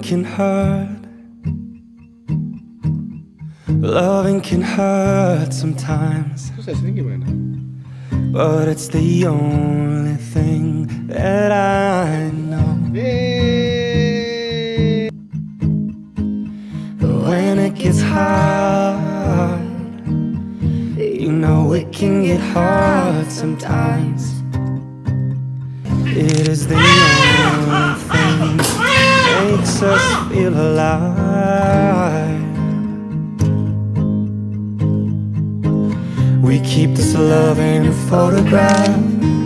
can hurt. Loving can hurt sometimes, but it's the only thing that I know. But when it gets hard, you know it can get hard sometimes. It is the only thing that makes us feel alive. We keep this love in a photograph.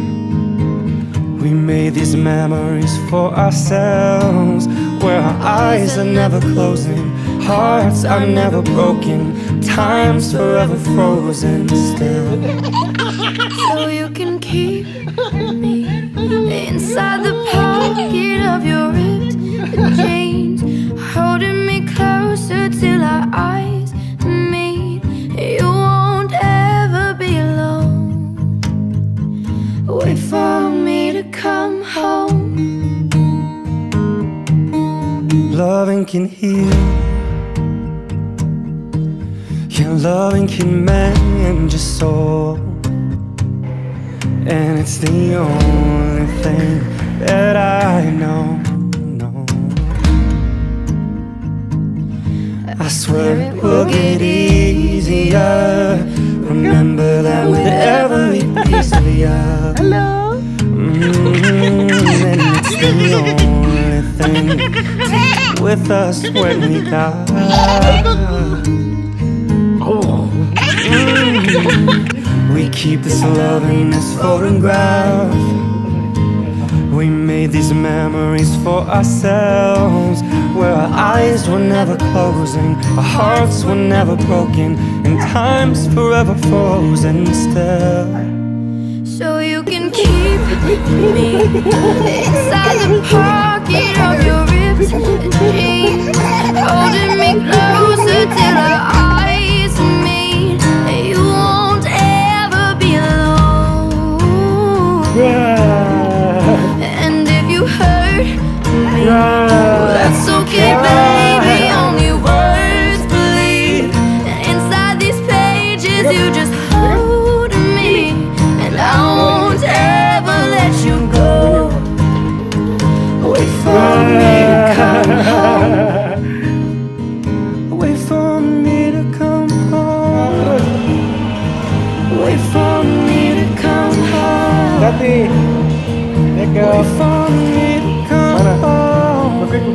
We made these memories for ourselves, where our eyes are never closing, hearts are never broken, time's forever frozen still. So you can keep me inside the pocket of your ripped jeans, holding me closer till our eyes meet. You won't ever be alone. Wait for me to come home. Loving can heal, yeah, loving can mend your soul. And it's the only thing that I know. I swear it will get easier. Remember that with every piece of you. Hello. And it's the only thing with us when we die. We keep this love in this photograph. We made these memories for ourselves, where our eyes were never closing, our hearts were never broken, and time's forever frozen still. So you can keep me inside the pocket of your ripped jeans, holding me closer till our eyes meet. You won't ever be alone. And if you hurt me, that's okay, baby. Only words bleed. Inside these pages, you just hold me, and I won't ever let you go. Wait for me to come home. Wait for me to come home. Wait for me to come home. Wait for me to come home.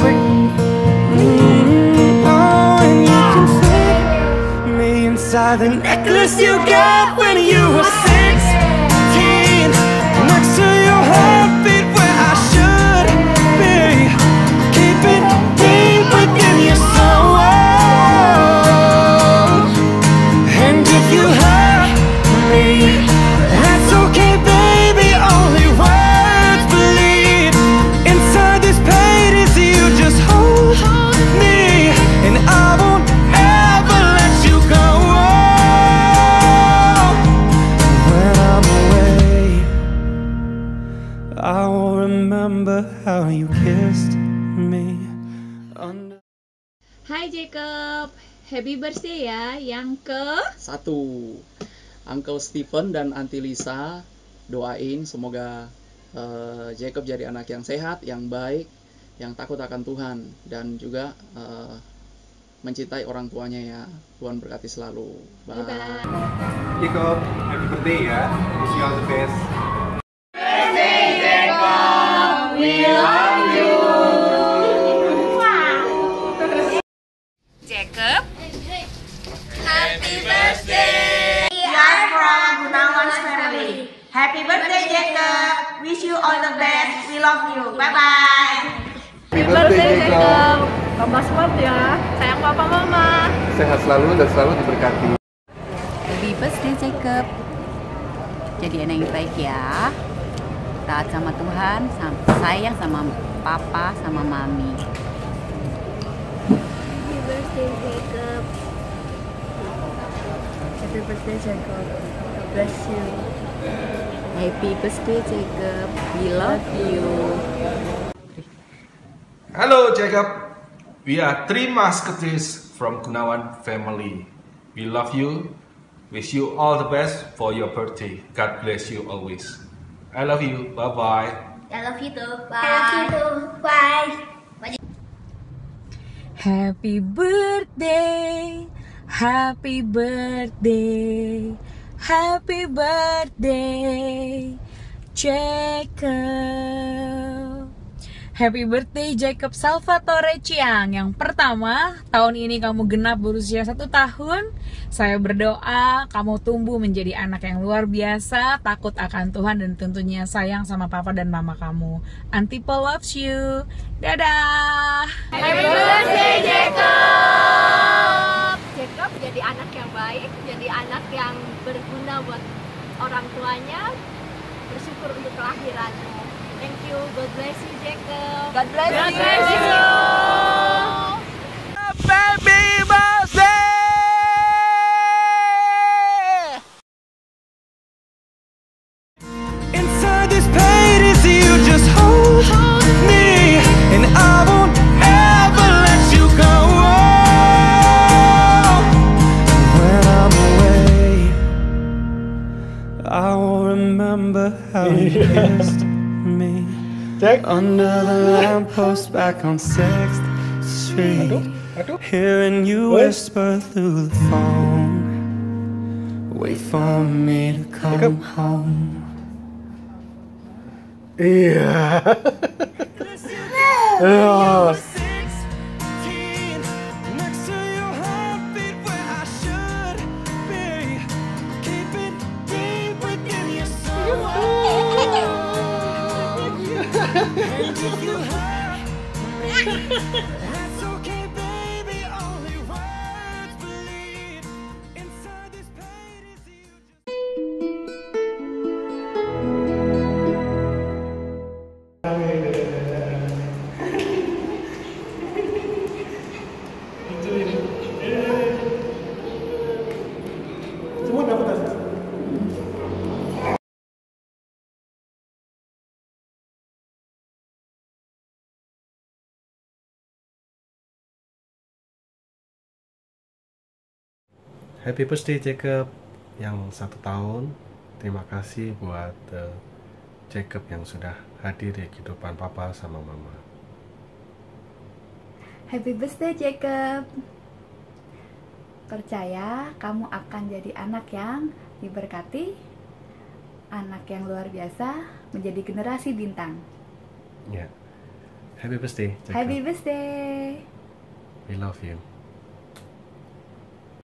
Oh, and you can fit me inside the necklace you got when you were 16, next to your heartbeat where I should be. Keep it deep within your soul. And if you hurt me, that's okay, baby. Only words bleed. Inside these pages, you just hold me, and I won't ever let you go. When I'm away, I will remember how you kissed me under. Hai Jacob, happy birthday ya yang ke 1. Uncle Stephen dan Auntie Lisa doain semoga Jacob jadi anak yang sehat, yang baik, yang takut akan Tuhan, dan juga mencintai orang tuanya ya. Tuhan berkati selalu. Bye. Bye-bye. Jacob, happy birthday ya. Wish you all the best. Jacob, Happy birthday! We are from Gunawan's family. Happy birthday, Jacob. Wish you all the best. We love you. Bye-bye. Happy birthday Jacob. Tambah semangat ya. Sayang papa mama. Sehat selalu dan selalu diberkati. Happy birthday Jacob. Jadi anak yang baik ya. Taat sama Tuhan, sayang sama papa, sama mami. Happy birthday, Jacob. Happy birthday Jacob. God bless you. Happy birthday Jacob. We love you. Halo Jacob, We are 3 Musketeers from Gunawan family. We love you. Wish you all the best for your birthday. God bless you always. I love you. Bye-bye. I love you too. Bye. I love you too. Bye. Happy birthday, happy birthday, happy birthday, Jacob. Happy birthday Jacob Salvatore Chiang. Yang pertama, tahun ini kamu genap berusia 1 tahun. Saya berdoa kamu tumbuh menjadi anak yang luar biasa, takut akan Tuhan, dan tentunya sayang sama papa dan mama kamu. Auntie Paul loves you. Dadah. Happy birthday Jacob. Jacob jadi anak yang baik, jadi anak yang berguna buat orang tuanya. Bersyukur untuk kelahiranmu. Thank you. God bless you, Jacob. God bless you. Baby birthday! Inside this pain is you just hold me, and I won't ever let you go. When I'm away, I will remember how you kissed me under the lamppost back on 6th Street, hearing you whisper through the phone, wait for me to come home. Iya. Happy birthday Jacob yang 1 tahun. Terima kasih buat Jacob yang sudah hadir di kehidupan papa sama mama. Happy birthday Jacob. Percaya kamu akan jadi anak yang diberkati, anak yang luar biasa, menjadi generasi bintang. Ya. Happy birthday Jacob. Happy birthday. We love you.